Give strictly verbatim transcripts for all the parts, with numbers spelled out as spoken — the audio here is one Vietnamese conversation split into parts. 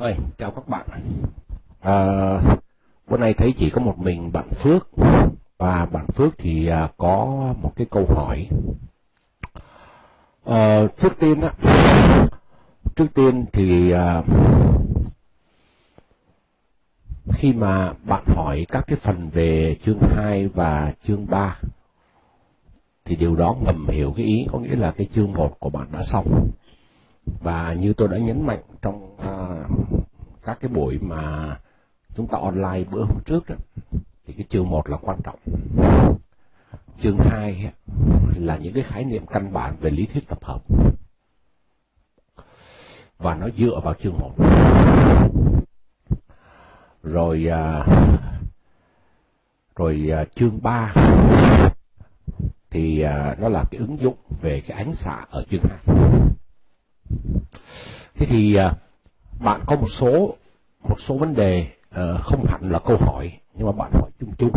Ôi, chào các bạn. À, bữa nay thấy chỉ có một mình bạn Phước, và bạn Phước thì à, có một cái câu hỏi. À, trước tiên á, trước tiên thì à, khi mà bạn hỏi các cái phần về chương hai và chương ba, thì điều đó ngầm hiểu cái ý, có nghĩa là cái chương một của bạn đã xong. Và như tôi đã nhấn mạnh trong à, các cái buổi mà chúng ta online bữa hôm trước đó, thì cái chương một là quan trọng. Chương hai là những cái khái niệm căn bản về lý thuyết tập hợp, và nó dựa vào chương một. Rồi à, rồi à, chương ba thì à, nó là cái ứng dụng về cái ánh xạ ở chương hai. Thế thì à, bạn có một số một số vấn đề uh, không hẳn là câu hỏi, nhưng mà bạn hỏi chung chung,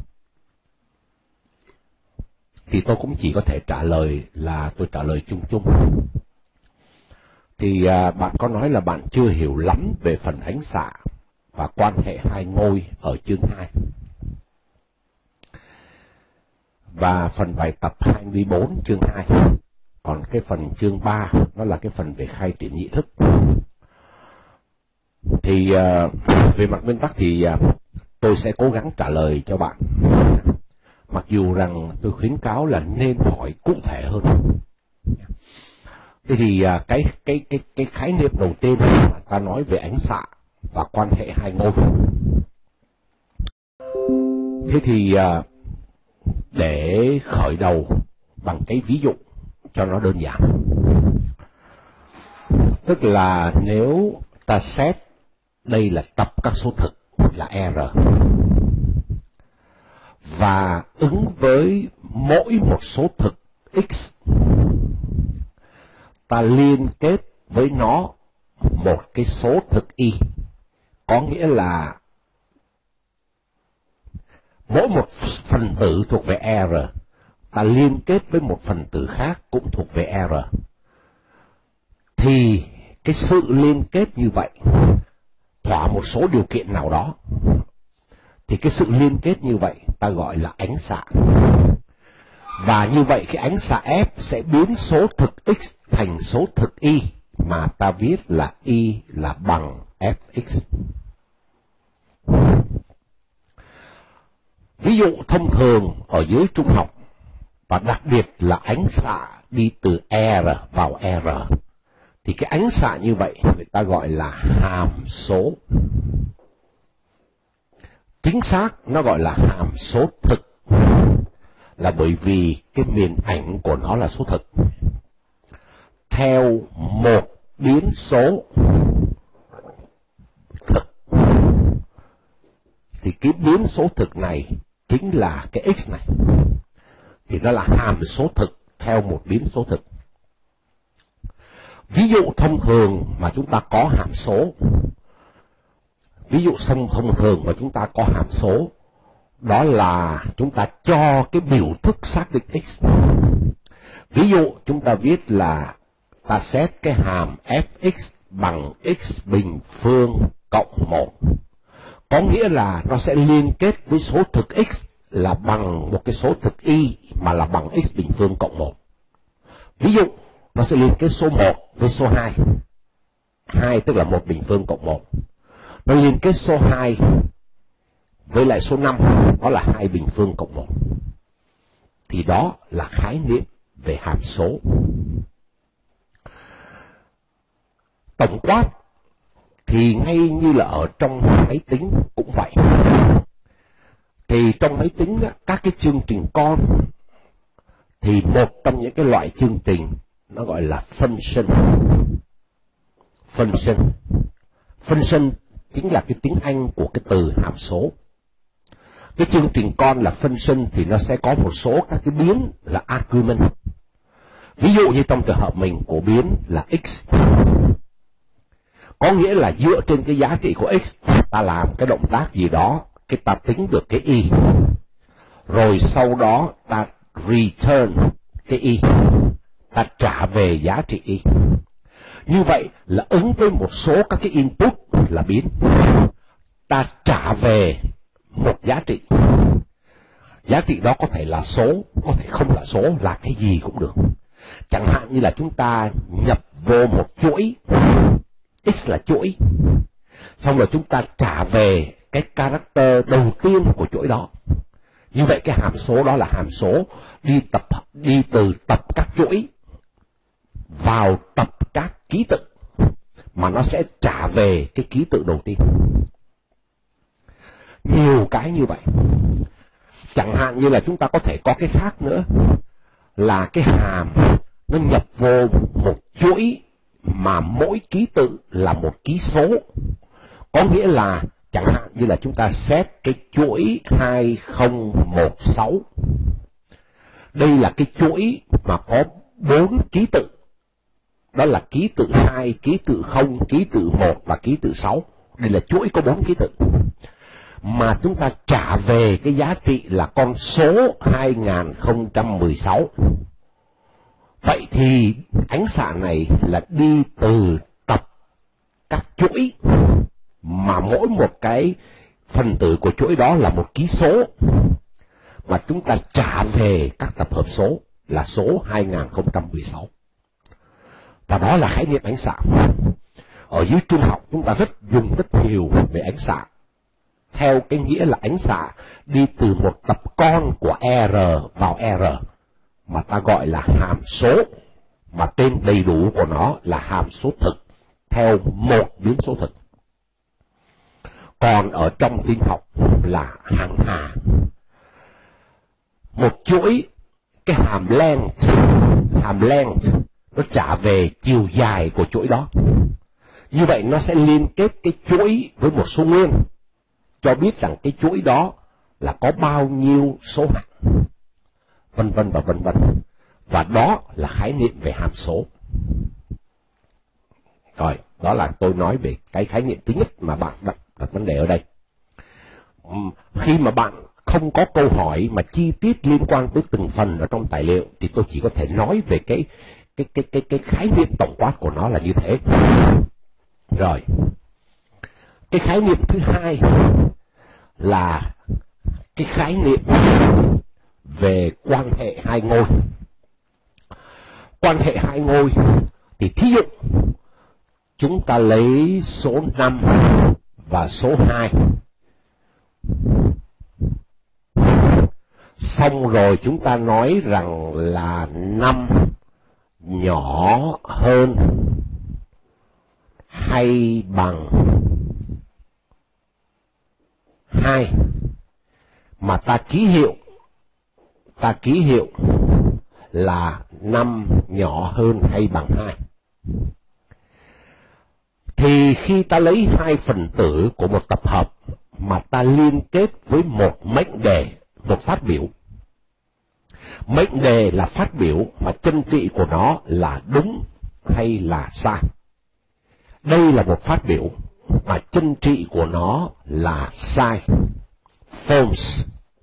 thì tôi cũng chỉ có thể trả lời là tôi trả lời chung chung. Thì uh, bạn có nói là bạn chưa hiểu lắm về phần ánh xạ và quan hệ hai ngôi ở chương hai. Và phần bài tập hai mươi bốn chương hai. Còn cái phần chương ba nó là cái phần về khai triển nhị thức. Thì uh, về mặt nguyên tắc thì uh, tôi sẽ cố gắng trả lời cho bạn, mặc dù rằng tôi khuyến cáo là nên hỏi cụ thể hơn. Thế thì uh, cái cái cái cái khái niệm đầu tiên mà ta nói về ánh xạ và quan hệ hai ngôi. Thế thì uh, để khởi đầu bằng cái ví dụ cho nó đơn giản, tức là nếu ta xét đây là tập các số thực là R, và ứng với mỗi một số thực X, ta liên kết với nó một cái số thực Y, có nghĩa là mỗi một phần tử thuộc về R, ta liên kết với một phần tử khác cũng thuộc về R, thì cái sự liên kết như vậy thỏa một số điều kiện nào đó, thì cái sự liên kết như vậy ta gọi là ánh xạ. Và như vậy cái ánh xạ F sẽ biến số thực X thành số thực Y, mà ta viết là Y là bằng Fx. Ví dụ thông thường ở dưới trung học, và đặc biệt là ánh xạ đi từ R vào R, thì cái ánh xạ như vậy người ta gọi là hàm số. Chính xác nó gọi là hàm số thực, là bởi vì cái miền ảnh của nó là số thực. Theo một biến số thực, thì cái biến số thực này chính là cái X này, thì nó là hàm số thực theo một biến số thực. Ví dụ thông thường mà chúng ta có hàm số, ví dụ thông thông thường mà chúng ta có hàm số, đó là chúng ta cho cái biểu thức xác định X. Ví dụ chúng ta viết là ta xét cái hàm Fx bằng X bình phương cộng một, có nghĩa là nó sẽ liên kết với số thực X là bằng một cái số thực Y mà là bằng X bình phương cộng một. Ví dụ nó sẽ liên kết số một với số hai, hai tức là một bình phương cộng một. Nó liên kết số hai với lại số năm, đó là hai bình phương cộng một. Thì đó là khái niệm về hàm số. Tổng quát thì ngay như là ở trong máy tính cũng vậy. Thì trong máy tính các cái chương trình con, thì một trong những cái loại chương trình nó gọi là function. Function. Function chính là cái tiếng Anh của cái từ hàm số. Cái chương trình con là function thì nó sẽ có một số các cái biến là argument. Ví dụ như trong trường hợp mình của biến là X, có nghĩa là dựa trên cái giá trị của X, ta làm cái động tác gì đó, cái ta tính được cái Y, rồi sau đó ta return cái Y, ta trả về giá trị Y. Như vậy là ứng với một số các cái input là biến, ta trả về một giá trị. Giá trị đó có thể là số, có thể không là số, là cái gì cũng được. Chẳng hạn như là chúng ta nhập vô một chuỗi, x là chuỗi, xong rồi chúng ta trả về cái character đầu tiên của chuỗi đó. Như vậy cái hàm số đó là hàm số đi tập đi từ tập các chuỗi vào tập các ký tự, mà nó sẽ trả về cái ký tự đầu tiên. Nhiều cái như vậy. Chẳng hạn như là chúng ta có thể có cái khác nữa, là cái hàm nó nhập vô một chuỗi mà mỗi ký tự là một ký số. Có nghĩa là chẳng hạn như là chúng ta xét cái chuỗi hai không một sáu. Đây là cái chuỗi mà có bốn ký tự. Đó là ký tự hai, ký tự không, ký tự một và ký tự sáu. Đây là chuỗi có bốn ký tự. Mà chúng ta trả về cái giá trị là con số hai không một sáu. Vậy thì ánh xạ này là đi từ tập các chuỗi, mà mỗi một cái phần tử của chuỗi đó là một ký số, mà chúng ta trả về các tập hợp số là số hai không một sáu. Và đó là khái niệm ánh xạ. Ở dưới trung học chúng ta rất dùng rất nhiều về ánh xạ, theo cái nghĩa là ánh xạ đi từ một tập con của R vào R, mà ta gọi là hàm số, mà tên đầy đủ của nó là hàm số thực theo một biến số thực. Còn ở trong tin học là hàng hà. Một chuỗi, cái hàm length, hàm length nó trả về chiều dài của chuỗi đó. Như vậy nó sẽ liên kết cái chuỗi với một số nguyên, cho biết rằng cái chuỗi đó là có bao nhiêu số hạng, vân vân và vân vân. Và đó là khái niệm về hàm số. Rồi, đó là tôi nói về cái khái niệm thứ nhất mà bạn đặt, đặt vấn đề ở đây. Khi mà bạn không có câu hỏi mà chi tiết liên quan tới từng phần ở trong tài liệu, thì tôi chỉ có thể nói về cái cái cái cái cái khái niệm tổng quát của nó là như thế. Rồi, cái khái niệm thứ hai là cái khái niệm về quan hệ hai ngôi. Quan hệ hai ngôi thì thí dụ chúng ta lấy số năm và số hai, xong rồi chúng ta nói rằng là năm nhỏ hơn hay bằng hai, mà ta ký hiệu ta ký hiệu là năm nhỏ hơn hay bằng hai. Thì khi ta lấy hai phần tử của một tập hợp mà ta liên kết với một mệnh đề, một phát biểu. Mệnh đề là phát biểu mà chân trị của nó là đúng hay là sai. Đây là một phát biểu mà chân trị của nó là sai, false.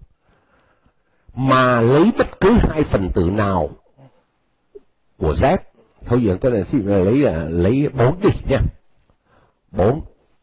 Mà lấy bất cứ hai phần tử nào của Z, thôi giờ tôi là lấy lấy bốn đi nha. bốn.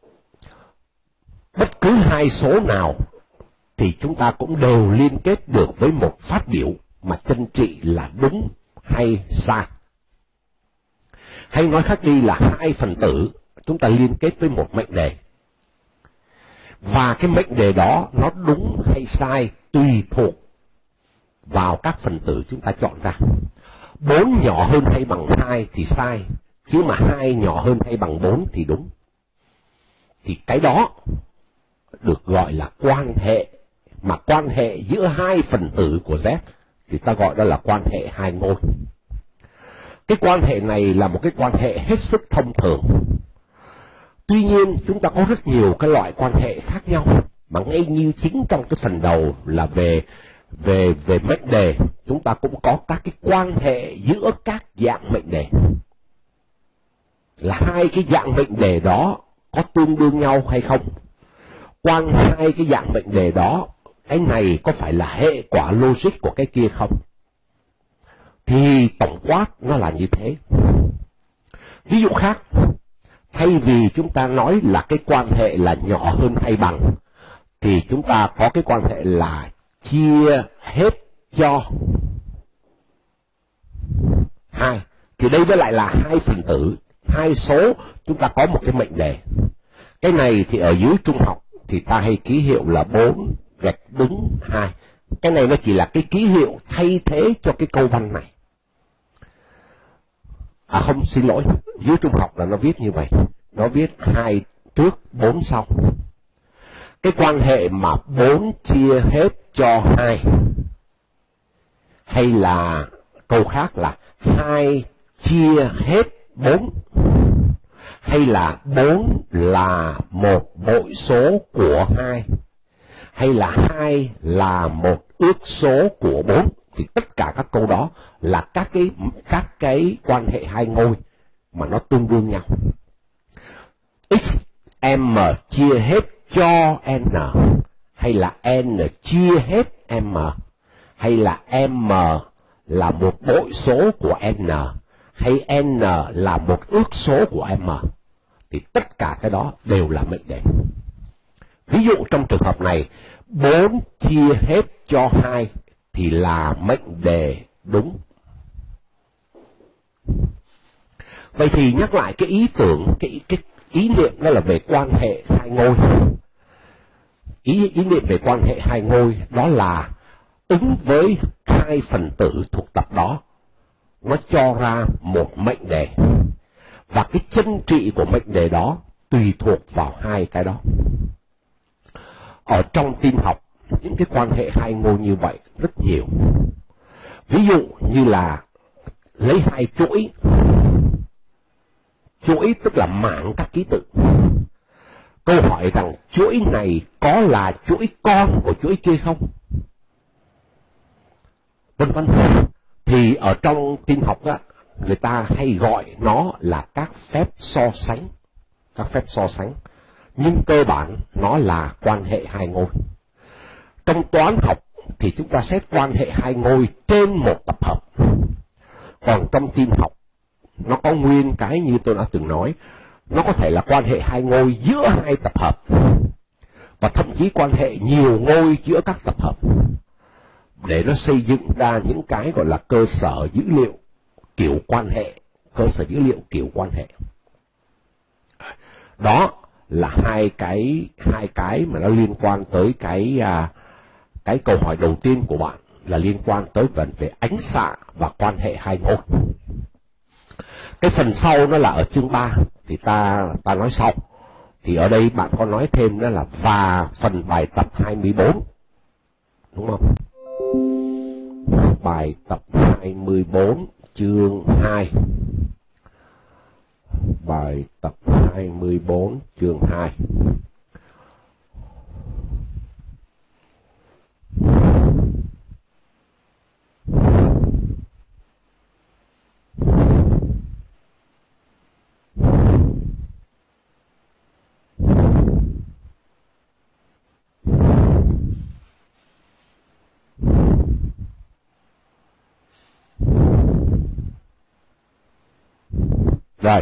Bất cứ hai số nào thì chúng ta cũng đều liên kết được với một phát biểu mà chân trị là đúng hay sai. Hay nói khác đi là hai phần tử chúng ta liên kết với một mệnh đề. Và cái mệnh đề đó nó đúng hay sai tùy thuộc vào các phần tử chúng ta chọn ra. bốn nhỏ hơn hay bằng hai thì sai, chứ mà hai nhỏ hơn hay bằng bốn thì đúng. Thì cái đó được gọi là quan hệ, mà quan hệ giữa hai phần tử của Z thì ta gọi đó là quan hệ hai ngôi. Cái quan hệ này là một cái quan hệ hết sức thông thường. Tuy nhiên chúng ta có rất nhiều cái loại quan hệ khác nhau, mà ngay như chính trong cái phần đầu là về về về mệnh đề, chúng ta cũng có các cái quan hệ giữa các dạng mệnh đề. Là hai cái dạng mệnh đề đó có tương đương nhau hay không? Quan hai cái dạng mệnh đề đó, cái này có phải là hệ quả logic của cái kia không? Thì tổng quát nó là như thế. Ví dụ khác, thay vì chúng ta nói là cái quan hệ là nhỏ hơn hay bằng, thì chúng ta có cái quan hệ là chia hết cho hai. Thì đây mới lại là hai phần tử, hai số, chúng ta có một cái mệnh đề. Cái này thì ở dưới trung học thì ta hay ký hiệu là bốn gạch đứng hai. Cái này nó chỉ là cái ký hiệu thay thế cho cái câu văn này. À không, xin lỗi, dưới trung học là nó viết như vậy. Nó viết hai trước, bốn sau. Cái quan hệ mà bốn chia hết cho hai, hay là câu khác là hai chia hết bốn, hay là bốn là một bội số của hai, hay là hai là một ước số của bốn, thì tất cả các câu đó là các cái các cái quan hệ hai ngôi mà nó tương đương nhau. X m chia hết cho n, hay là n chia hết m, hay là m là một bội số của n, hay n là một ước số của m, thì tất cả cái đó đều là mệnh đề. Ví dụ trong trường hợp này, bốn chia hết cho hai thì là mệnh đề đúng. Vậy thì nhắc lại cái ý tưởng, cái, cái ý niệm đó là về quan hệ hai ngôi. Ý, ý niệm về quan hệ hai ngôi đó là ứng với hai phần tử thuộc tập đó, nó cho ra một mệnh đề. Và cái chân trị của mệnh đề đó tùy thuộc vào hai cái đó. Ở trong tin học, những cái quan hệ hai ngôi như vậy rất nhiều. Ví dụ như là lấy hai chuỗi, chuỗi tức là mảng các ký tự. Câu hỏi rằng chuỗi này có là chuỗi con của chuỗi kia không? Vân vân. Thì ở trong tin học á, người ta hay gọi nó là các phép so sánh. Các phép so sánh. Nhưng cơ bản nó là quan hệ hai ngôi. Trong toán học thì chúng ta xét quan hệ hai ngôi trên một tập hợp. Còn trong tin học, nó có nguyên cái như tôi đã từng nói, nó có thể là quan hệ hai ngôi giữa hai tập hợp, và thậm chí quan hệ nhiều ngôi giữa các tập hợp, để nó xây dựng ra những cái gọi là cơ sở dữ liệu kiểu quan hệ, cơ sở dữ liệu kiểu quan hệ. Đó là hai cái hai cái mà nó liên quan tới cái à, cái câu hỏi đầu tiên của bạn, là liên quan tới vấn về ánh xạ và quan hệ hai ngôi. Cái phần sau nó là ở chương ba thì ta ta nói sau. Thì ở đây bạn có nói thêm đó là và phần bài tập hai mươi bốn, đúng không? Bài tập hai mươi bốn chương hai. Bài tập hai mươi bốn chương hai. Rồi,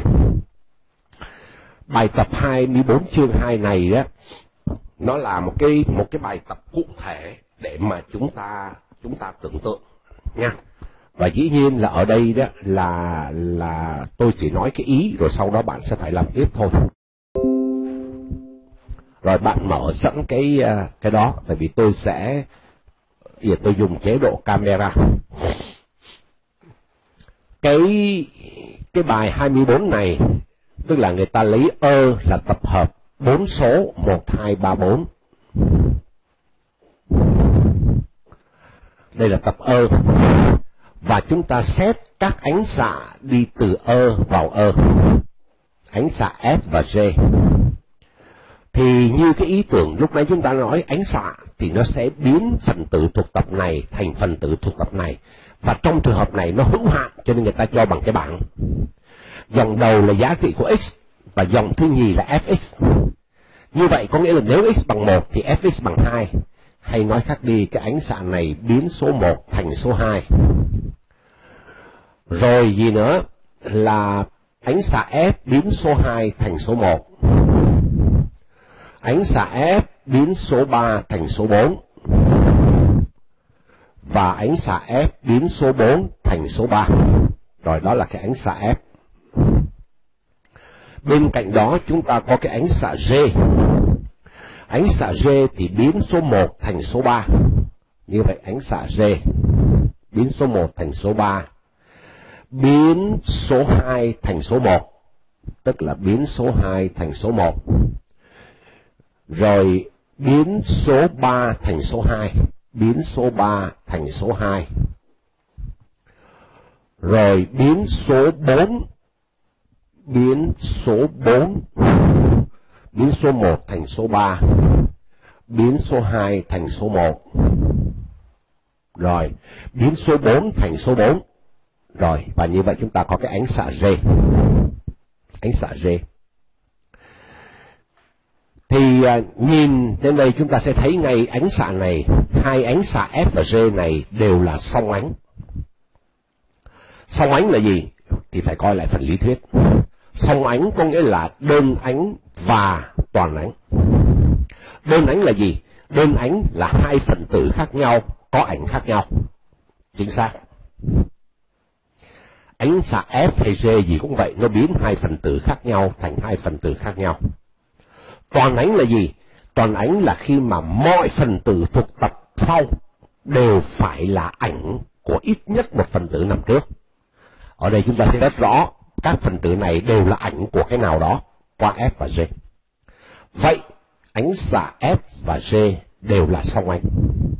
bài tập hai mươi bốn chương hai này đó, nó là một cái một cái bài tập cụ thể để mà chúng ta chúng ta tưởng tượng nha. Và dĩ nhiên là ở đây đó là là tôi chỉ nói cái ý, rồi sau đó bạn sẽ phải làm tiếp thôi. Rồi bạn mở sẵn cái cái đó, tại vì tôi sẽ giờ tôi dùng chế độ camera. Cái cái bài hai mươi bốn này, tức là người ta lấy ơ là tập hợp bốn số một, hai, ba, bốn. Đây là tập ơ. Và chúng ta xét các ánh xạ đi từ ơ vào ơ. Ánh xạ F và G. Thì như cái ý tưởng lúc nãy chúng ta nói, ánh xạ thì nó sẽ biến phần tử thuộc tập này thành phần tử thuộc tập này. Và trong trường hợp này nó hữu hạn, cho nên người ta cho bằng cái bảng. Dòng đầu là giá trị của x, và dòng thứ nhì là fx. Như vậy có nghĩa là nếu x bằng một thì fx bằng hai. Hay nói khác đi, cái ánh xạ này biến số một thành số hai. Rồi gì nữa là ánh xạ F biến số hai thành số một. Ánh xạ F biến số ba thành số bốn. Và ánh xạ F biến số bốn thành số ba. Rồi đó là cái ánh xạ F. Bên cạnh đó chúng ta có cái ánh xạ G. Ánh xạ G thì biến số một thành số ba. Như vậy ánh xạ G biến số một thành số ba. Biến số hai thành số một. Tức là biến số hai thành số một. Rồi biến số ba thành số hai. Biến số ba thành số hai. Rồi biến số bốn. Biến số bốn. Biến số một thành số ba. Biến số hai thành số một. Rồi, biến số bốn thành số bốn. Rồi, và như vậy chúng ta có cái ánh xạ G. Ánh xạ G. Thì à, nhìn đến đây chúng ta sẽ thấy ngay ánh xạ này, hai ánh xạ F và G này đều là song ánh. Song ánh là gì? Thì phải coi lại phần lý thuyết. Song ánh có nghĩa là đơn ánh và toàn ánh. Đơn ánh là gì? Đơn ánh là hai phần tử khác nhau, có ảnh khác nhau. Chính xác. Ánh xạ F hay G gì cũng vậy, nó biến hai phần tử khác nhau thành hai phần tử khác nhau. Toàn ánh là gì? Toàn ánh là khi mà mọi phần tử thuộc tập sau đều phải là ảnh của ít nhất một phần tử nằm trước. Ở đây chúng ta thấy rất rõ, các phần tử này đều là ảnh của cái nào đó qua F và G. Vậy, ánh xạ F và G đều là song ánh.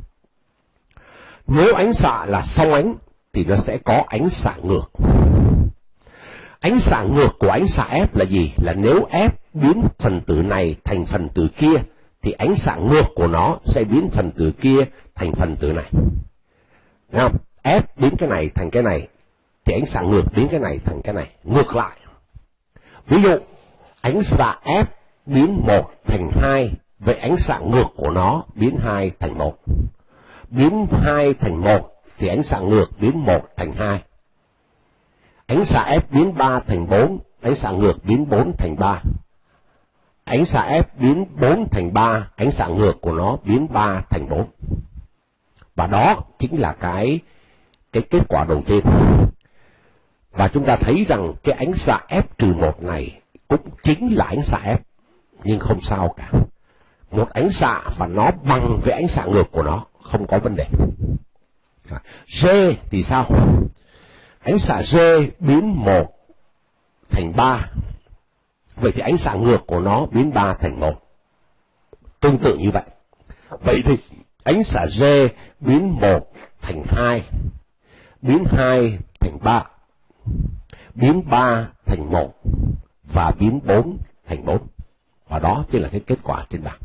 Nếu ánh xạ là song ánh thì nó sẽ có ánh xạ ngược. Ánh xạ ngược của ánh xạ F là gì? Là nếu F biến phần tử này thành phần tử kia thì ánh xạ ngược của nó sẽ biến phần tử kia thành phần tử này. Đúng không? F biến cái này thành cái này thì ánh xạ ngược biến cái này thành cái này. Ngược lại. Ví dụ, ánh xạ F biến một thành hai, vậy ánh xạ ngược của nó biến hai thành một. Biến hai thành một thì ánh xạ ngược biến một thành hai. Ánh xạ F biến ba thành bốn, ánh xạ ngược biến bốn thành ba. Ánh xạ F biến bốn thành ba, ánh xạ ngược của nó biến ba thành bốn. Và đó chính là cái, cái kết quả đầu tiên. Và chúng ta thấy rằng cái ánh xạ F trừ một này cũng chính là ánh xạ F, nhưng không sao cả. Một ánh xạ và nó bằng với ánh xạ ngược của nó, không có vấn đề. G thì sao? Ánh xạ G biến một thành ba, vậy thì ánh xạ ngược của nó biến ba thành một. Tương tự như vậy. Vậy thì ánh xạ G biến một thành hai, biến hai thành ba, biến ba thành một và biến bốn thành bốn. Và đó chính là cái kết quả trên bảng.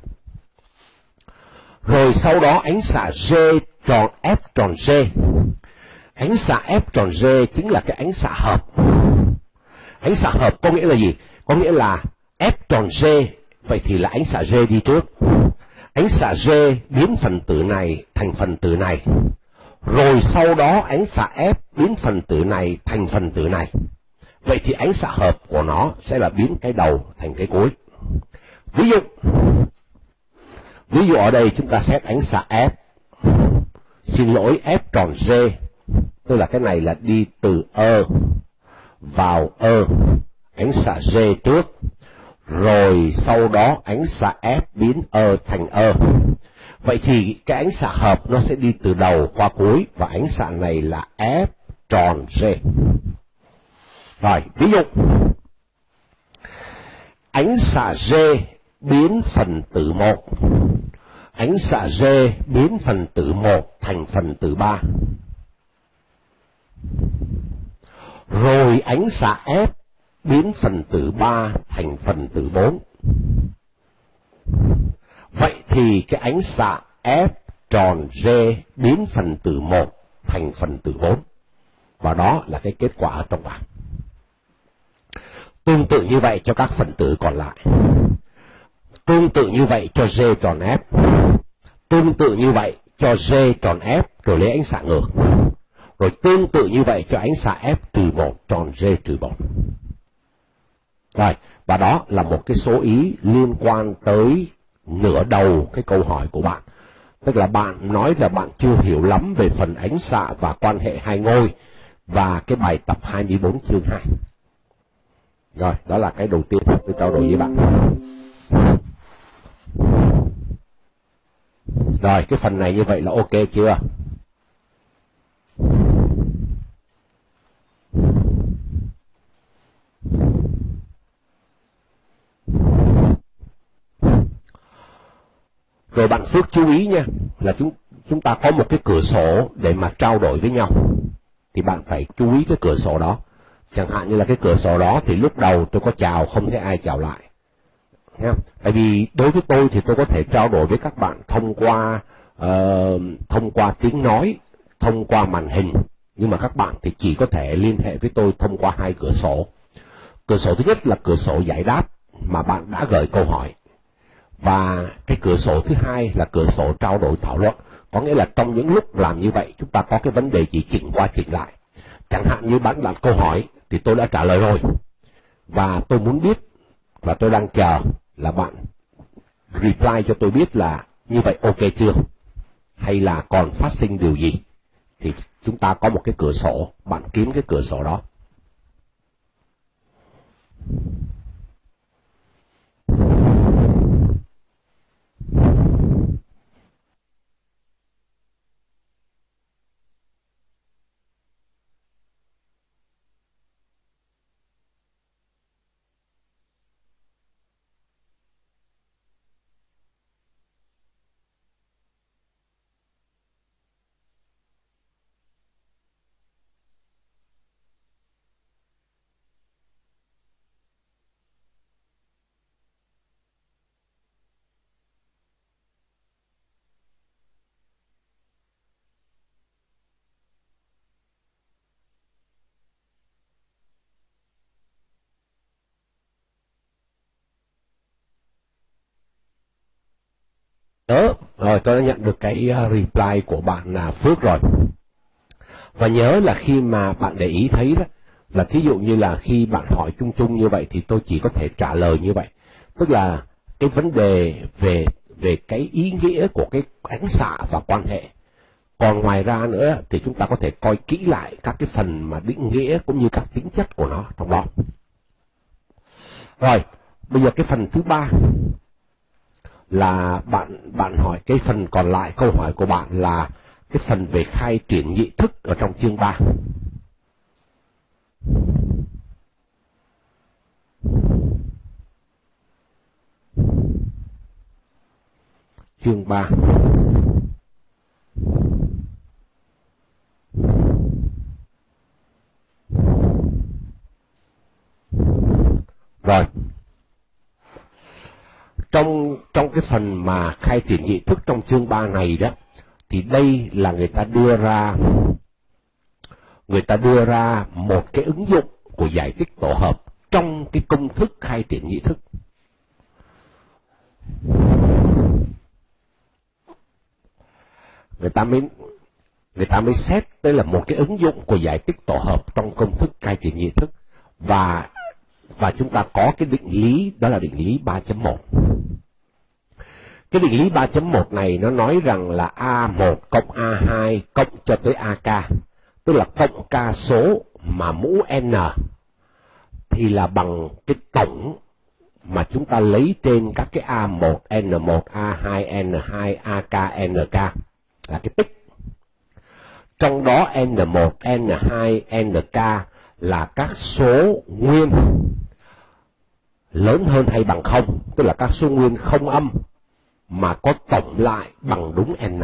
Rồi sau đó ánh xạ G tròn F tròn G. Ánh xạ F tròn G chính là cái ánh xạ hợp. Ánh xạ hợp có nghĩa là gì? Có nghĩa là F tròn G, vậy thì là ánh xạ G đi trước. Ánh xạ G biến phần tử này thành phần tử này. Rồi sau đó ánh xạ F biến phần tử này thành phần tử này. Vậy thì ánh xạ hợp của nó sẽ là biến cái đầu thành cái cuối. Ví dụ, ví dụ ở đây chúng ta xét ánh xạ F. Xin lỗi, F tròn G. Tức là cái này là đi từ E vào E. Ánh xạ G trước. Rồi sau đó ánh xạ F biến E thành E. Vậy thì cái ánh xạ hợp nó sẽ đi từ đầu qua cuối. Và ánh xạ này là F tròn G. Rồi, ví dụ. Ánh xạ G biến phần tử một. Ánh xạ G biến phần tử một thành phần tử ba. Rồi ánh xạ F biến phần tử ba thành phần tử bốn. Vậy thì cái ánh xạ F tròn G biến phần tử một thành phần tử bốn. Và đó là cái kết quả ở trong bảng. Tương tự như vậy cho các phần tử còn lại. Tương tự như vậy cho G tròn F. Tương tự như vậy cho G tròn F rồi lấy ánh xạ ngược. Rồi tương tự như vậy cho ánh xạ F trừ một tròn G trừ một. Rồi, và đó là một cái số ý liên quan tới nửa đầu cái câu hỏi của bạn. Tức là bạn nói là bạn chưa hiểu lắm về phần ánh xạ và quan hệ hai ngôi và cái bài tập hai mươi bốn chương hai. Rồi, đó là cái đầu tiên tôi trao đổi với bạn. Rồi, cái phần này như vậy là ok chưa? Rồi bạn Phước chú ý nha, là chúng chúng ta có một cái cửa sổ để mà trao đổi với nhau. Thì bạn phải chú ý cái cửa sổ đó. Chẳng hạn như là cái cửa sổ đó thì lúc đầu tôi có chào, không thấy ai chào lại. Nha. Tại vì đối với tôi thì tôi có thể trao đổi với các bạn thông qua uh, thông qua tiếng nói, thông qua màn hình. Nhưng mà các bạn thì chỉ có thể liên hệ với tôi thông qua hai cửa sổ. Cửa sổ thứ nhất là cửa sổ giải đáp mà bạn đã gửi câu hỏi. Và cái cửa sổ thứ hai là cửa sổ trao đổi thảo luận. Có nghĩa là trong những lúc làm như vậy, chúng ta có cái vấn đề chỉ chỉnh qua chỉnh lại. Chẳng hạn như bạn đặt câu hỏi thì tôi đã trả lời rồi. Và tôi muốn biết, và tôi đang chờ là bạn reply cho tôi biết là như vậy ok chưa? Hay là còn phát sinh điều gì? Thì chúng ta có một cái cửa sổ, bạn kiếm cái cửa sổ đó. Đó, rồi tôi đã nhận được cái reply của bạn là Phước rồi. Và nhớ là khi mà bạn để ý thấy đó, là thí dụ như là khi bạn hỏi chung chung như vậy thì tôi chỉ có thể trả lời như vậy. Tức là cái vấn đề về về cái ý nghĩa của cái ánh xạ và quan hệ. Còn ngoài ra nữa thì chúng ta có thể coi kỹ lại các cái phần mà định nghĩa cũng như các tính chất của nó trong đó. Rồi, bây giờ cái phần thứ ba là bạn bạn hỏi cái phần còn lại, câu hỏi của bạn là cái phần về khai triển nhị thức ở trong chương ba. Chương ba. Rồi. Trong trong cái phần mà khai triển nhị thức trong chương ba này đó, thì đây là người ta đưa ra người ta đưa ra một cái ứng dụng của giải tích tổ hợp trong cái công thức khai triển nhị thức. Người ta mới người ta mới xét đây là một cái ứng dụng của giải tích tổ hợp trong công thức khai triển nhị thức, và và chúng ta có cái định lý, đó là định lý ba chấm một. Cái định lý ba chấm một này nó nói rằng là a một cộng a hai cộng cho tới ak, tức là cộng k số mà mũ n thì là bằng cái tổng mà chúng ta lấy trên các cái a một, n một, a hai, n hai, ak, nk là cái tích. Trong đó n một, n hai, nk là các số nguyên lớn hơn hay bằng không, tức là các số nguyên không âm mà có tổng lại bằng đúng n.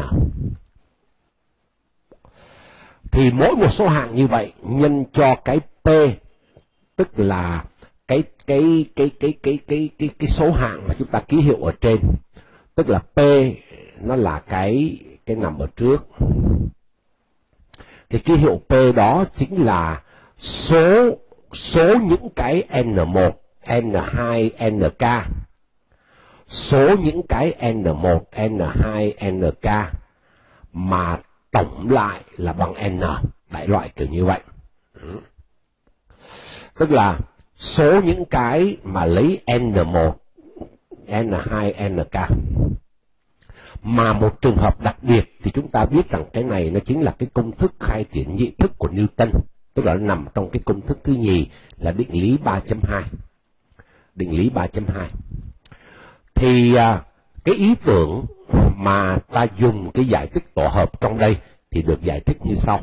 Thì mỗi một số hạng như vậy nhân cho cái p, tức là cái cái cái cái cái cái cái cái số hạng mà chúng ta ký hiệu ở trên, tức là p nó là cái cái nằm ở trước. Cái ký hiệu p đó chính là số số những cái n một, n hai, nk, số những cái n một, n hai, nk mà tổng lại là bằng n, đại loại kiểu như vậy. Tức là số những cái mà lấy N một, N hai, N K. Mà một trường hợp đặc biệt thì chúng ta biết rằng cái này nó chính là cái công thức khai triển nhị thức của Newton, tức là nó nằm trong cái công thức thứ nhì là định lý ba chấm hai. Định lý ba chấm hai. Thì cái ý tưởng mà ta dùng cái giải tích tổ hợp trong đây thì được giải thích như sau.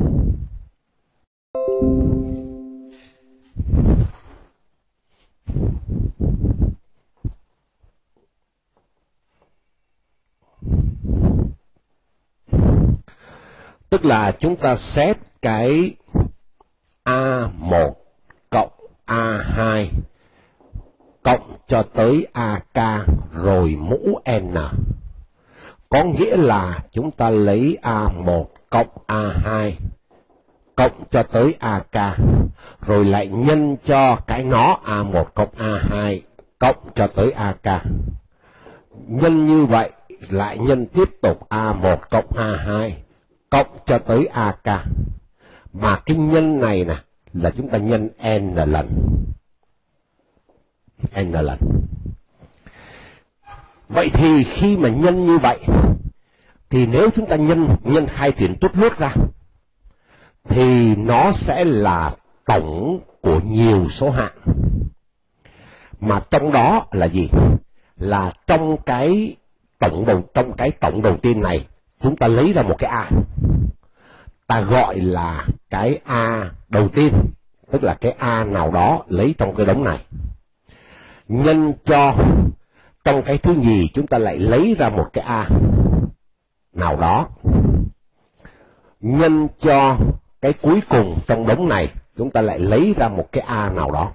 Tức là chúng ta xét cái A một cộng A hai cộng cho tới A K rồi mũ N. Có nghĩa là chúng ta lấy A một cộng A hai cộng cho tới A K, rồi lại nhân cho cái nó A một cộng A hai cộng cho tới A K. Nhân như vậy, lại nhân tiếp tục A một cộng A hai cộng cho tới A K. Mà cái nhân này nè là chúng ta nhân N lần. N lần. Vậy thì khi mà nhân như vậy, thì nếu chúng ta nhân nhân khai triển tút lút ra, thì nó sẽ là tổng của nhiều số hạng. Mà trong đó là gì? Là trong cái tổng đầu trong cái tổng đầu tiên này, chúng ta lấy ra một cái A. Ta gọi là cái A đầu tiên, tức là cái A nào đó lấy trong cái đống này. Nhân cho trong cái thứ nhì chúng ta lại lấy ra một cái A nào đó. Nhân cho cái cuối cùng trong đống này chúng ta lại lấy ra một cái A nào đó.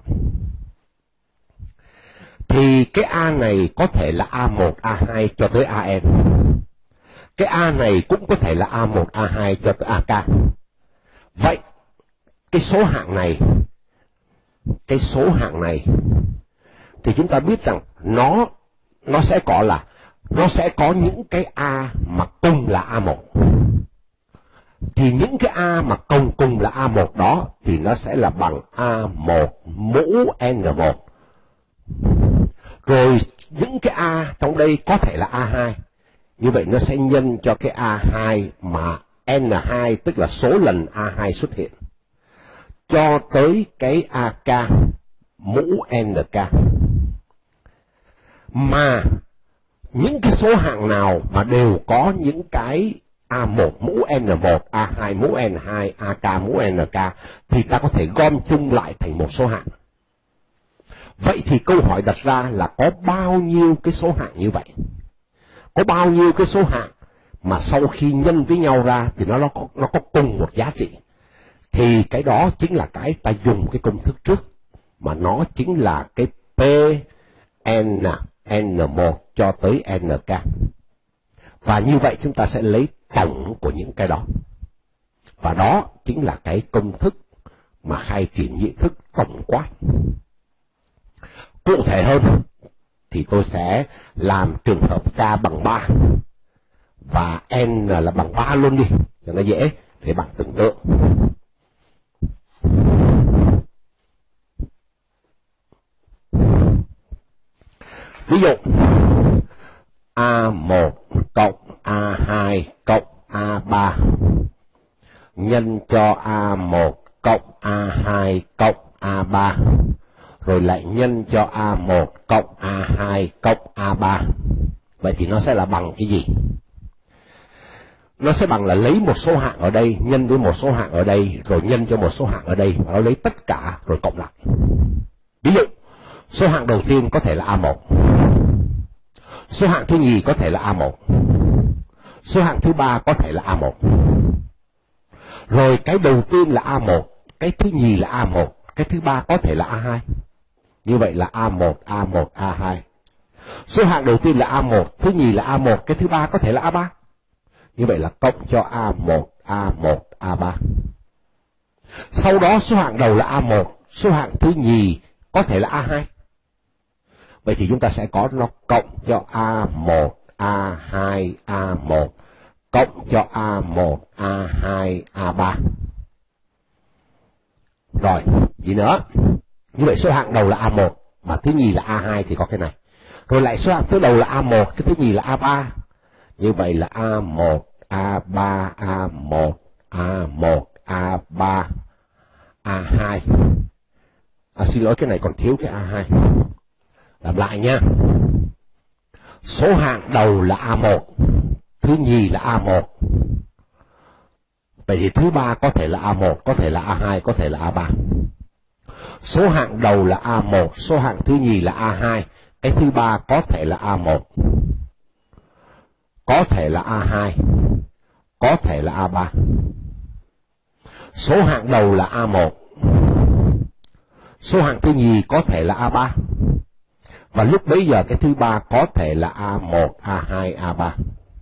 Thì cái A này có thể là A một, A hai cho tới A N. Cái A này cũng có thể là A một, A hai cho tới A K. Vậy cái số hạng này, cái số hạng này thì chúng ta biết rằng nó nó sẽ có là nó sẽ có những cái A mà cùng là A một. Thì những cái A mà cùng cùng là A một đó thì nó sẽ là bằng A một mũ N một. Rồi những cái A trong đây có thể là A hai. Như vậy nó sẽ nhân cho cái A hai mà N hai, tức là số lần A hai xuất hiện, cho tới cái A K mũ N K. Mà những cái số hạng nào mà đều có những cái A một mũ N một, A hai mũ N hai, A K mũ N K thì ta có thể gom chung lại thành một số hạng. Vậy thì câu hỏi đặt ra là có bao nhiêu cái số hạng như vậy? Có bao nhiêu cái số hạng mà sau khi nhân với nhau ra thì nó, nó, có, nó có cùng một giá trị? Thì cái đó chính là cái ta dùng cái công thức trước, mà nó chính là cái P N N một cho tới N K. Và như vậy chúng ta sẽ lấy tổng của những cái đó. Và đó chính là cái công thức mà khai triển nhị thức tổng quát. Cụ thể hơn thì tôi sẽ làm trường hợp K bằng ba và N là bằng ba luôn đi, cho nó dễ để bạn tưởng tượng. Ví dụ A một cộng A hai cộng A ba nhân cho A một cộng A hai cộng A ba, rồi lại nhân cho A một cộng A hai cộng A ba. Vậy thì nó sẽ là bằng cái gì? Nó sẽ bằng là lấy một số hạng ở đây, nhân với một số hạng ở đây, rồi nhân cho một số hạng ở đây, và nó lấy tất cả rồi cộng lại. Ví dụ, số hạng đầu tiên có thể là A một. Số hạng thứ nhì có thể là A một. Số hạng thứ ba có thể là A một. Rồi cái đầu tiên là A một, cái thứ nhì là A một, cái thứ ba có thể là A hai. Như vậy là A một, A một, A hai. Số hạng đầu tiên là A một, thứ nhì là A một, cái thứ ba có thể là A ba. Như vậy là cộng cho A một, A một, A ba. Sau đó số hạng đầu là A một, số hạng thứ nhì có thể là A hai. Vậy thì chúng ta sẽ có nó cộng cho A một, A hai, A một, cộng cho A một, A hai, A ba. Rồi, gì nữa? Như vậy số hạng đầu là A một, và thứ nhì là A hai thì có cái này. Rồi lại số hạng thứ đầu là A một, cái thứ nhì là A ba. Như vậy là A một, A ba, A một, A một, A ba, A hai. À, xin lỗi, cái này còn thiếu cái A hai. Làm lại nha. Số hạng đầu là A một, thứ nhì là A một. Vậy thì thứ ba có thể là A một, có thể là A hai, có thể là A ba. Số hạng đầu là A một, số hạng thứ nhì là A hai, cái thứ ba có thể là A một, có thể là A hai, có thể là A ba. Số hạng đầu là A một, số hạng thứ nhì có thể là A ba, và lúc bấy giờ cái thứ ba có thể là A một, A hai, A ba.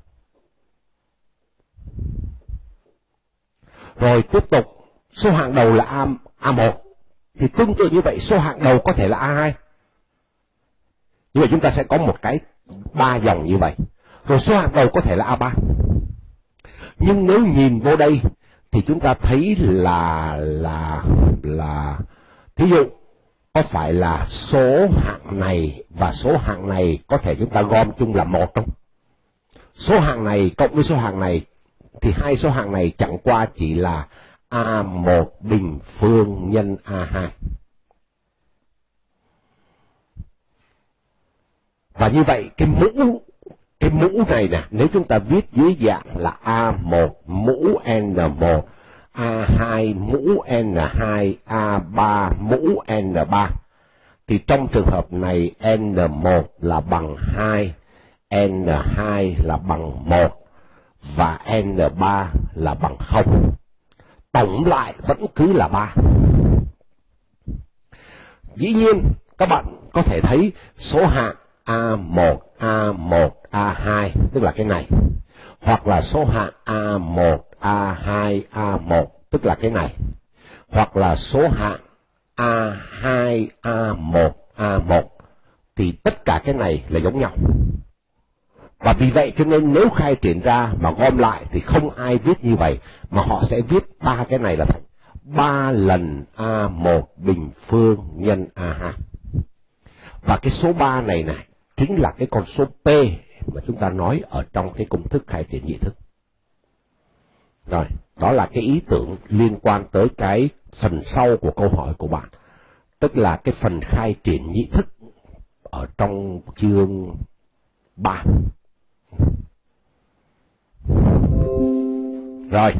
Rồi tiếp tục, số hạng đầu là A, A1, thì tương tự như vậy số hạng đầu có thể là A hai. Như vậy chúng ta sẽ có một cái ba dòng như vậy. Rồi số hạng đầu có thể là A ba. Nhưng nếu nhìn vô đây thì chúng ta thấy là là là thí dụ có phải là số hạng này và số hạng này có thể chúng ta gom chung là một không? Số hạng này cộng với số hạng này thì hai số hạng này chẳng qua chỉ là A một bình phương nhân A hai. Và như vậy cái mũ cái mũ này nè, nếu chúng ta viết dưới dạng là A một mũ N một, A hai mũ N hai, A ba mũ N ba, thì trong trường hợp này N một là bằng hai, N hai là bằng một và N ba là bằng không. Tổng lại vẫn cứ là ba. Dĩ nhiên các bạn có thể thấy số hạng A một, A một, A hai tức là cái này, hoặc là số hạng A một, A hai, A một tức là cái này, hoặc là số hạng A hai, A một, A một, thì tất cả cái này là giống nhau. Và vì vậy cho nên nếu khai triển ra mà gom lại thì không ai viết như vậy, mà họ sẽ viết ba cái này là thành ba lần A một bình phương nhân A hai. Và cái số ba này này chính là cái con số P mà chúng ta nói ở trong cái công thức khai triển nhị thức. Rồi, đó là cái ý tưởng liên quan tới cái phần sau của câu hỏi của bạn, tức là cái phần khai triển nhị thức ở trong chương ba. Rồi.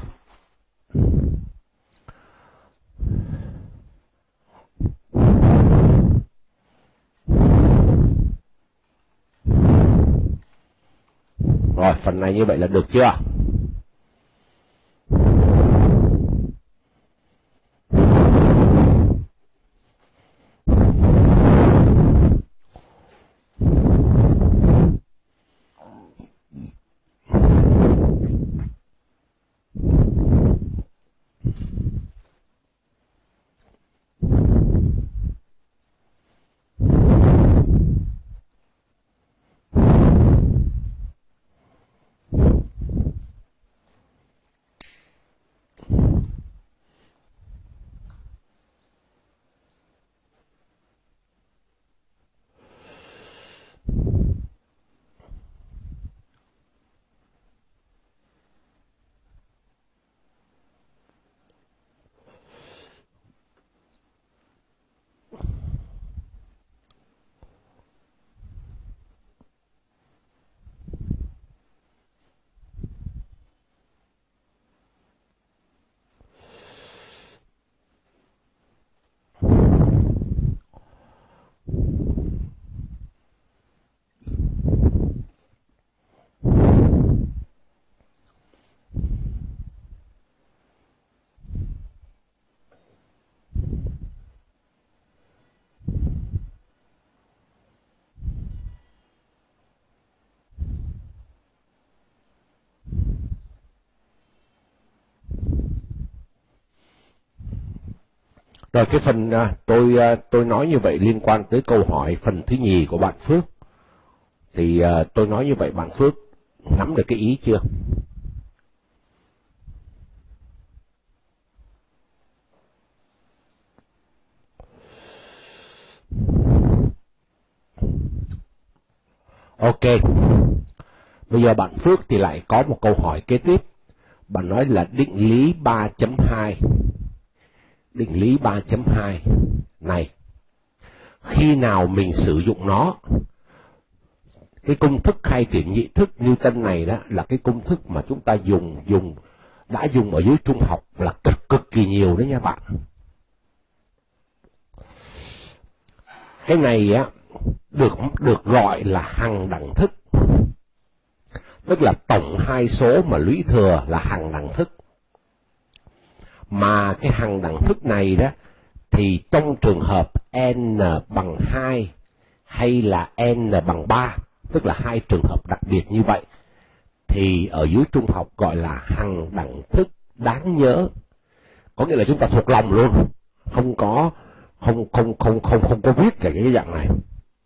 Rồi, phần này như vậy là được chưa? Rồi cái phần tôi tôi nói như vậy liên quan tới câu hỏi phần thứ nhì của bạn Phước. Thì tôi nói như vậy bạn Phước nắm được cái ý chưa? Ok. Bây giờ bạn Phước thì lại có một câu hỏi kế tiếp. Bạn nói là định lý ba chấm hai. Định lý ba chấm hai này, khi nào mình sử dụng nó? Cái công thức khai triển nhị thức Newton này đó là cái công thức mà chúng ta dùng dùng đã dùng ở dưới trung học là cực cực kỳ nhiều đấy nha bạn. Cái này á được được gọi là hằng đẳng thức, tức là tổng hai số mà lũy thừa là hằng đẳng thức. Mà cái hằng đẳng thức này đó thì trong trường hợp n bằng hai hay là n bằng ba, tức là hai trường hợp đặc biệt như vậy, thì ở dưới trung học gọi là hằng đẳng thức đáng nhớ. Có nghĩa là chúng ta thuộc lòng luôn, không có không không không không không có viết cả cái dạng này.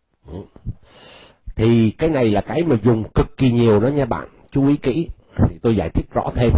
Thì cái này là cái mà dùng cực kỳ nhiều đó nha bạn, chú ý kỹ, thì tôi giải thích rõ thêm.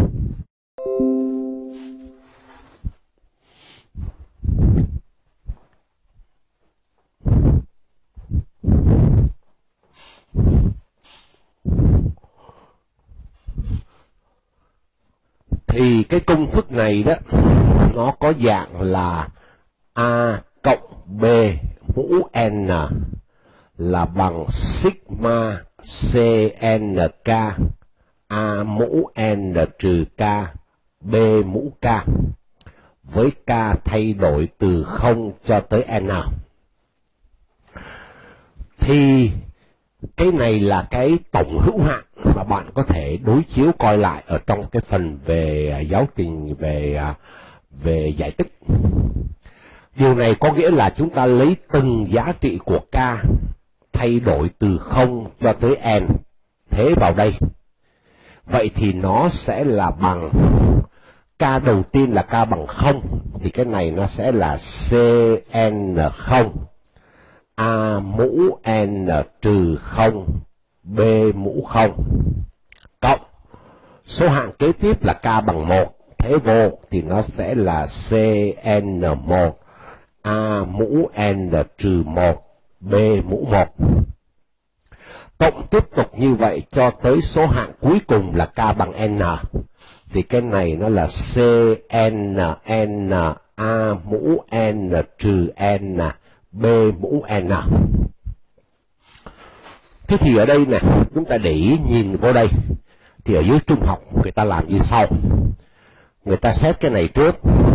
Thì cái công thức này đó, nó có dạng là A cộng B mũ N là bằng sigma cnk A mũ N trừ K B mũ K, với K thay đổi từ không cho tới N. Thì cái này là cái tổng hữu hạn mà bạn có thể đối chiếu coi lại ở trong cái phần về giáo trình về về giải tích. Điều này có nghĩa là chúng ta lấy từng giá trị của K thay đổi từ không cho tới N thế vào đây. Vậy thì nó sẽ là bằng K đầu tiên là K bằng không, thì cái này nó sẽ là Cn không A mũ N trừ không B mũ không cộng số hạng kế tiếp là K bằng một, thế vô thì nó sẽ là Cn một A mũ N trừ một B mũ một. Cộng tiếp tục như vậy cho tới số hạng cuối cùng là K bằng N, thì cái này nó là Cn N A mũ N trừ N B mũ N. Thế thì ở đây nè, chúng ta để ý nhìn vô đây, thì ở dưới trung học người ta làm như sau. Người ta xét cái này trước.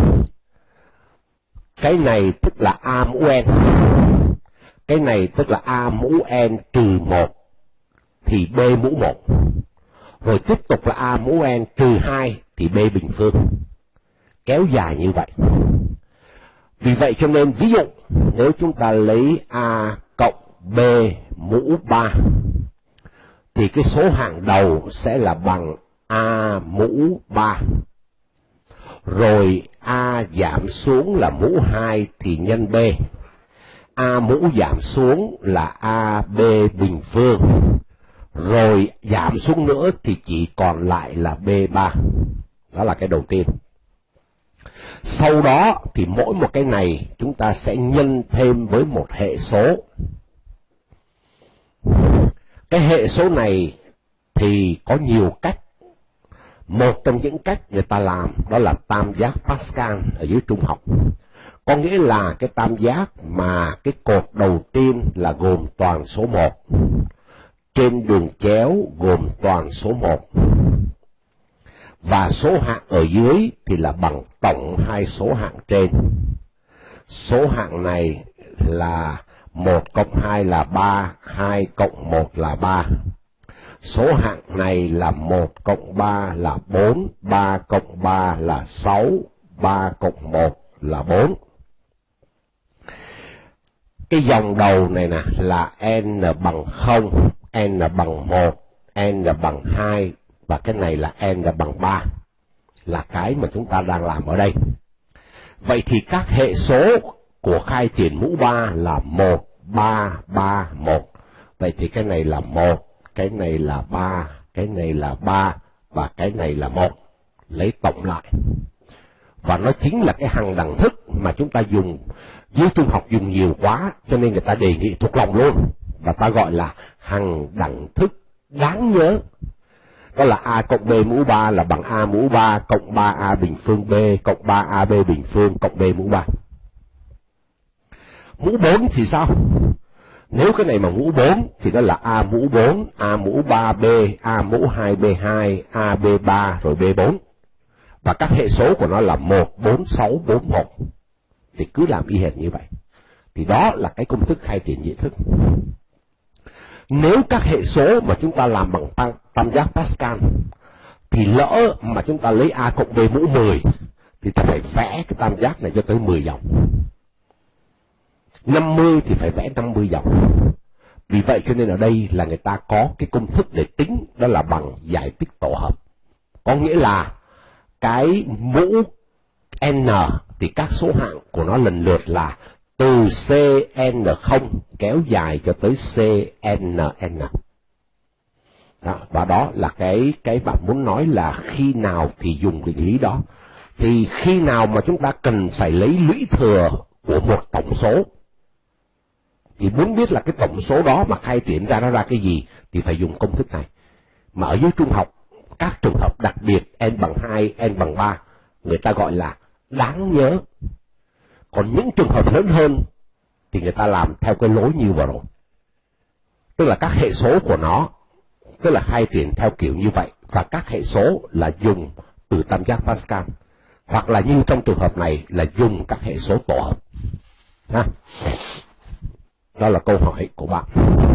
Cái này tức là A mũ N. Cái này tức là A mũ N trừ một thì B mũ một. Rồi tiếp tục là A mũ N trừ hai thì B bình phương. Kéo dài như vậy. Vì vậy cho nên ví dụ nếu chúng ta lấy A cộng B mũ ba thì cái số hạng đầu sẽ là bằng A mũ ba. Rồi A giảm xuống là mũ hai thì nhân B. A mũ giảm xuống là A B bình phương. Rồi giảm xuống nữa thì chỉ còn lại là B ba. Đó là cái đầu tiên. Sau đó thì mỗi một cái này chúng ta sẽ nhân thêm với một hệ số. Cái hệ số này thì có nhiều cách. Một trong những cách người ta làm đó là tam giác Pascal ở dưới trung học. Có nghĩa là cái tam giác mà cái cột đầu tiên là gồm toàn số một, trên đường chéo gồm toàn số một, và số hạng ở dưới thì là bằng tổng hai số hạng trên. Số hạng này là một cộng hai là ba, hai cộng một là ba. Số hạng này là một cộng ba là bốn, ba cộng ba là sáu, ba cộng một là bốn. Cái dòng đầu này nè là n bằng không, n bằng một, n bằng hai, và cái này là n bằng ba, là cái mà chúng ta đang làm ở đây. Vậy thì các hệ số của khai triển mũ ba là một, ba, ba, một. Vậy thì cái này là một, cái này là ba, cái này là ba, và cái này là một. Lấy tổng lại. Và nó chính là cái hằng đẳng thức mà chúng ta dùng, dưới trung học dùng nhiều quá, cho nên người ta đề nghị thuộc lòng luôn. và ta gọi là hằng đẳng thức đáng nhớ. Đó là A cộng B mũ ba là bằng A mũ ba cộng ba A bình phương B cộng ba A B bình phương cộng B mũ ba. Mũ bốn thì sao? Nếu cái này mà mũ bốn thì đó là A mũ bốn, A mũ ba B, A mũ hai B hai, A B ba rồi B bốn. Và các hệ số của nó là một, bốn, sáu, bốn, một. Thì cứ làm y hệt như vậy. Thì đó là cái công thức khai triển diện thức. Nếu các hệ số mà chúng ta làm bằng tam giác Pascal thì lỡ mà chúng ta lấy A cộng B mũ mười thì ta phải vẽ cái tam giác này cho tới mười dòng. năm mươi thì phải vẽ năm mươi dòng. Vì vậy cho nên ở đây là người ta có cái công thức để tính, đó là bằng giải tích tổ hợp. Có nghĩa là cái mũ n thì các số hạng của nó lần lượt là từ C N không kéo dài cho tới C N N. Đó, và đó là cái cái bạn muốn nói là khi nào thì dùng định lý đó. Thì khi nào mà chúng ta cần phải lấy lũy thừa của một tổng số, thì muốn biết là cái tổng số đó mà khai triển ra nó ra cái gì thì phải dùng công thức này. Mà ở dưới trung học, các trường hợp đặc biệt n bằng hai, n bằng ba, người ta gọi là đáng nhớ. Còn những trường hợp lớn hơn thì người ta làm theo cái lối như vừa rồi. Tức là các hệ số của nó, tức là khai triển theo kiểu như vậy, và các hệ số là dùng từ tam giác Pascal. Hoặc là như trong trường hợp này là dùng các hệ số tổ hợp. Ha. Đó là câu hỏi của bạn.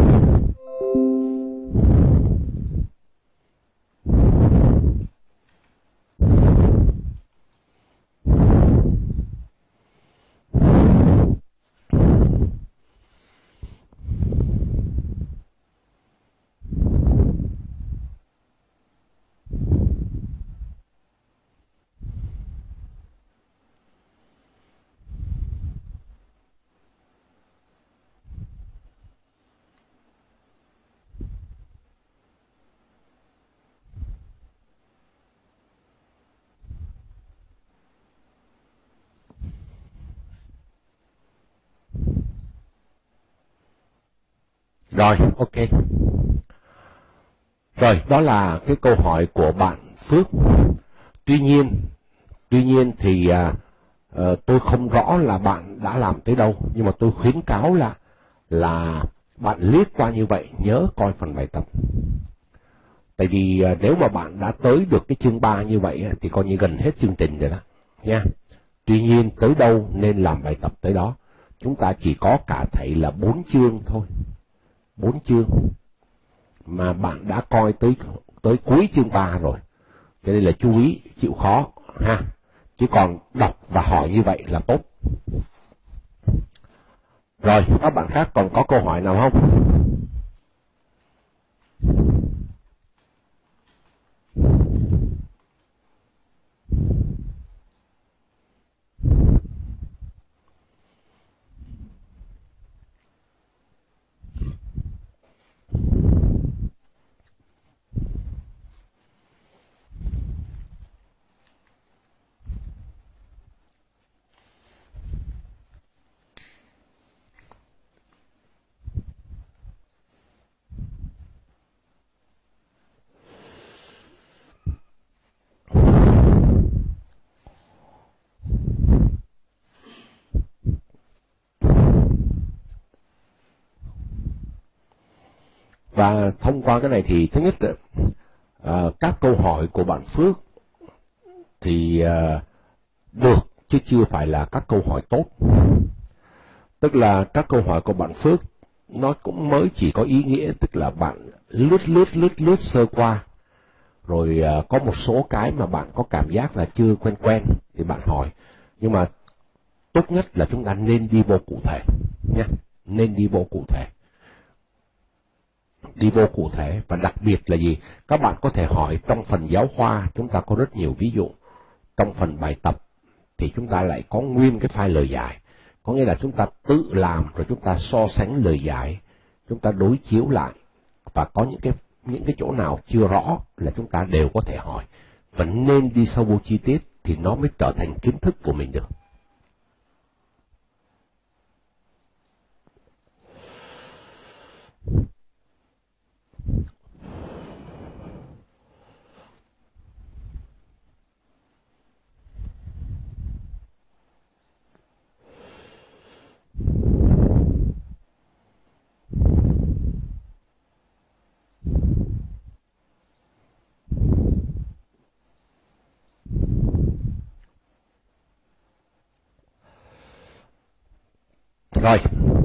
Rồi, ok. Rồi, đó là cái câu hỏi của bạn Phước. Tuy nhiên, tuy nhiên thì à, à, tôi không rõ là bạn đã làm tới đâu, nhưng mà tôi khuyến cáo là là bạn liếc qua như vậy, nhớ coi phần bài tập. Tại vì à, nếu mà bạn đã tới được cái chương ba như vậy thì coi như gần hết chương trình rồi đó, nha. Tuy nhiên, tới đâu nên làm bài tập tới đó. Chúng ta chỉ có cả thảy là bốn chương thôi. Bốn chương mà bạn đã coi tới tới cuối chương ba rồi, cho nên là chú ý chịu khó ha, chứ còn đọc và hỏi như vậy là tốt. Rồi, các bạn khác còn có câu hỏi nào không? Và thông qua cái này thì thứ nhất, à, các câu hỏi của bạn Phước thì à, được, chứ chưa phải là các câu hỏi tốt. Tức là các câu hỏi của bạn Phước nó cũng mới chỉ có ý nghĩa, tức là bạn lướt lướt lướt lướt sơ qua, rồi à, có một số cái mà bạn có cảm giác là chưa quen quen thì bạn hỏi. Nhưng mà tốt nhất là chúng ta nên đi vô cụ thể nha, nên đi vô cụ thể. Đi vô cụ thể, và đặc biệt là gì? Các bạn có thể hỏi trong phần giáo khoa, chúng ta có rất nhiều ví dụ. Trong phần bài tập thì chúng ta lại có nguyên cái file lời giải. Có nghĩa là chúng ta tự làm rồi chúng ta so sánh lời giải, chúng ta đối chiếu lại, và có những cái những cái chỗ nào chưa rõ là chúng ta đều có thể hỏi. Và nên đi sâu vô chi tiết thì nó mới trở thành kiến thức của mình được. Rồi,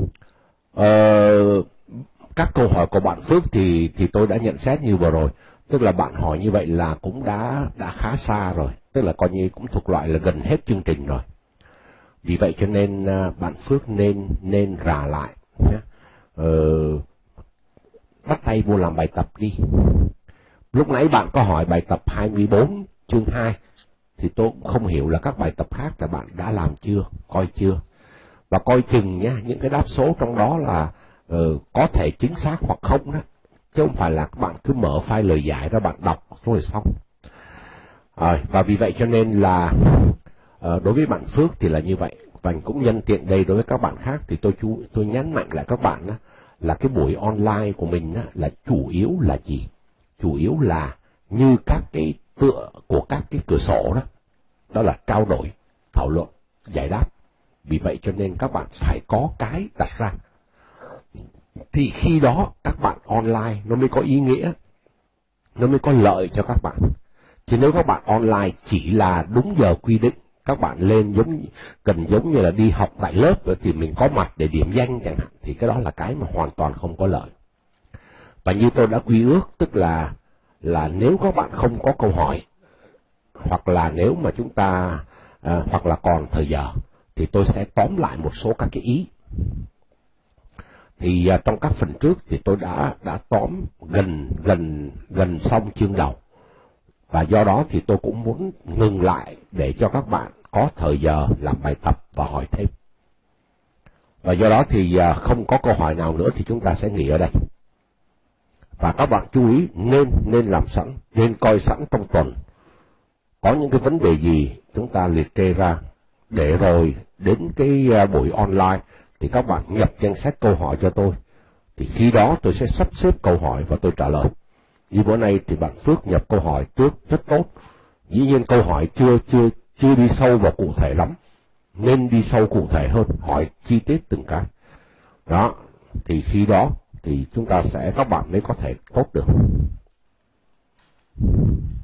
ờ, các câu hỏi của bạn Phước thì thì tôi đã nhận xét như vừa rồi, tức là bạn hỏi như vậy là cũng đã đã khá xa rồi, tức là coi như cũng thuộc loại là gần hết chương trình rồi. Vì vậy cho nên bạn Phước nên nên rà lại nhé. Ờ, bắt tay vô làm bài tập đi. Lúc nãy bạn có hỏi bài tập hai mươi bốn chương hai, thì tôi cũng không hiểu là các bài tập khác là bạn đã làm chưa, coi chưa. Và coi chừng nhé, những cái đáp số trong đó là uh, có thể chính xác hoặc không đó, chứ không phải là các bạn cứ mở file lời giải ra bạn đọc rồi xong. À, và vì vậy cho nên là uh, đối với bạn Phước thì là như vậy. Và cũng nhân tiện đây đối với các bạn khác thì tôi chú tôi nhấn mạnh lại các bạn đó, là cái buổi online của mình đó, là chủ yếu là gì? Chủ yếu là như các cái tựa của các cái cửa sổ đó, đó là trao đổi, thảo luận, giải đáp. Vì vậy cho nên các bạn phải có cái đặt ra. Thì khi đó các bạn online nó mới có ý nghĩa, nó mới có lợi cho các bạn. Chứ nếu các bạn online chỉ là đúng giờ quy định, các bạn lên giống cần giống như là đi học tại lớp thì mình có mặt để điểm danh chẳng hạn, thì cái đó là cái mà hoàn toàn không có lợi. Và như tôi đã quy ước, tức là là nếu các bạn không có câu hỏi, hoặc là nếu mà chúng ta à, hoặc là còn thời giờ, thì tôi sẽ tóm lại một số các cái ý. Thì à, trong các phần trước thì tôi đã đã tóm gần gần gần xong chương đầu, và do đó thì tôi cũng muốn ngừng lại để cho các bạn có thời giờ làm bài tập và hỏi thêm. Và do đó thì à, không có câu hỏi nào nữa thì chúng ta sẽ nghỉ ở đây. Và các bạn chú ý nên nên làm sẵn, nên coi sẵn trong tuần có những cái vấn đề gì chúng ta liệt kê ra, để rồi đến cái buổi online thì các bạn nhập danh sách câu hỏi cho tôi. Thì khi đó tôi sẽ sắp xếp câu hỏi và tôi trả lời. Như bữa nay thì bạn Phước nhập câu hỏi trước rất tốt. Dĩ nhiên câu hỏi chưa chưa chưa đi sâu vào cụ thể lắm, nên đi sâu cụ thể hơn, hỏi chi tiết từng cái. Đó, thì khi đó thì chúng ta sẽ, các bạn mới có thể tốt được.